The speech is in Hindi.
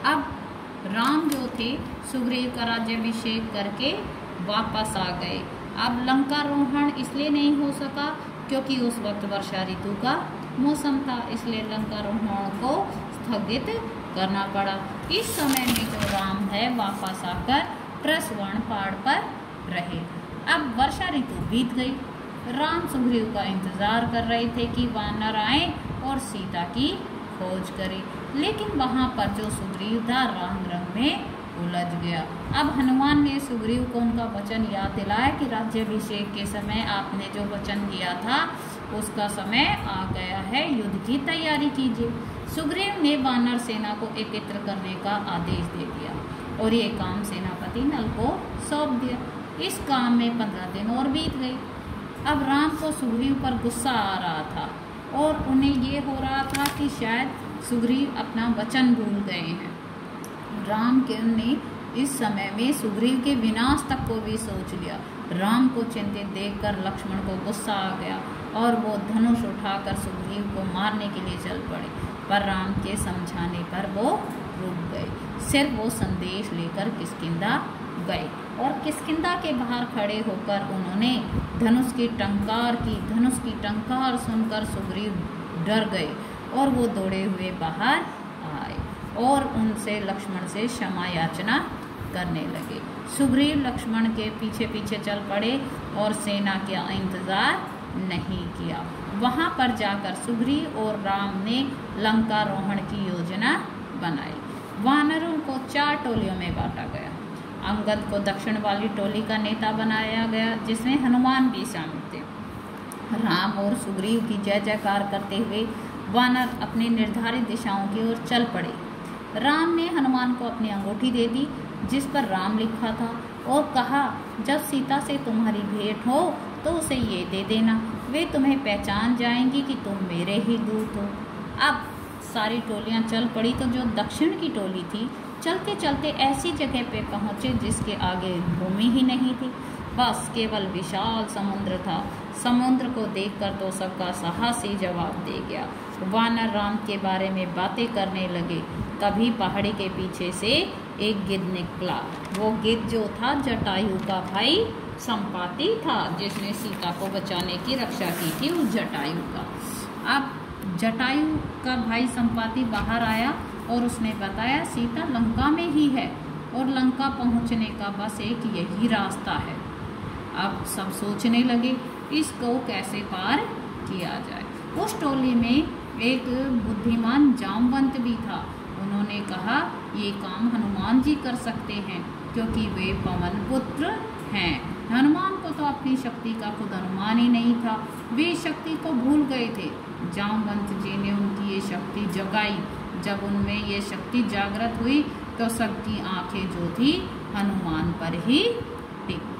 अब राम जो थे सुग्रीव का राज्याभिषेक करके वापस आ गए। अब लंकारोहण इसलिए नहीं हो सका क्योंकि उस वक्त वर्षा ऋतु का मौसम था, इसलिए लंकारोहण को स्थगित करना पड़ा। इस समय में जो राम है वापस आकर प्रस्वर्ण पहाड़ पर रहे। अब वर्षा ऋतु बीत गई। राम सुग्रीव का इंतजार कर रहे थे कि वानर आए और सीता की खोज करे, लेकिन वहां पर जो सुग्रीव था रंग रंग में उलझ गया। अब हनुमान ने सुग्रीव को उनका वचन याद दिलाया कि राज्याभिषेक के समय आपने जो वचन दिया था उसका समय आ गया है, युद्ध की तैयारी कीजिए। सुग्रीव ने वानर सेना को एकत्र करने का आदेश दे दिया और ये काम सेनापति नल को सौंप दिया। इस काम में 15 दिन और बीत गए। अब राम को सुग्रीव पर गुस्सा आ रहा था और उन्हें ये हो रहा था कि शायद सुग्रीव अपना वचन भूल गए हैं। राम के ने इस समय में सुग्रीव के विनाश तक को भी सोच लिया। राम को चिंतित देखकर लक्ष्मण को गुस्सा आ गया और वो धनुष उठाकर सुग्रीव को मारने के लिए चल पड़े, पर राम के समझाने पर वो रुक गए। सिर्फ वो संदेश लेकर किष्किंधा गए और किष्किंधा के बाहर खड़े होकर उन्होंने धनुष की टंकार सुनकर सुग्रीव डर गए और वो दौड़े हुए बाहर आए और उनसे लक्ष्मण से क्षमा याचना करने लगे। सुग्रीव लक्ष्मण के पीछे पीछे चल पड़े और सेना का इंतजार नहीं किया। वहां पर जाकर सुग्रीव और राम ने लंकारोहण की योजना बनाई। वानरों को 4 टोलियों में बांटा गया। अंगद को दक्षिण वाली टोली का नेता बनाया गया, जिसमें हनुमान भी शामिल थे। राम और सुग्रीव की जय जयकार करते हुए वानर अपनी निर्धारित दिशाओं की ओर चल पड़े। राम ने हनुमान को अपनी अंगूठी दे दी जिस पर राम लिखा था और कहा, जब सीता से तुम्हारी भेंट हो तो उसे ये दे देना, वे तुम्हें पहचान जाएंगी कि तुम मेरे ही दूत हो। अब सारी टोलियां चल पड़ी तो जो दक्षिण की टोली थी चलते चलते ऐसी जगह पे पहुंचे जिसके आगे भूमि ही नहीं थी, बस केवल विशाल समुद्र था। समुद्र को देखकर तो सबका साहसी जवाब दे गया। वानर राम के बारे में बातें करने लगे। तभी पहाड़ी के पीछे से एक गिद्ध निकला। वो गिद्ध जो था जटायु का भाई संपाति था, जिसने सीता को बचाने की रक्षा की थी उस जटायु का। अब जटायु का भाई संपाति बाहर आया और उसने बताया सीता लंका में ही है और लंका पहुंचने का बस एक यही रास्ता है। अब सब सोचने लगे इसको कैसे पार किया जाए। उस टोली में एक बुद्धिमान जामवंत भी था। उन्होंने कहा ये काम हनुमान जी कर सकते हैं क्योंकि वे पवन पुत्र हैं। हनुमान को तो अपनी शक्ति का खुद अनुमान ही नहीं था, वे शक्ति को भूल गए थे। जामवंत जी ने उनकी ये शक्ति जगाई। जब उनमें ये शक्ति जागृत हुई तो सबकी आंखें जो थी हनुमान पर ही टिक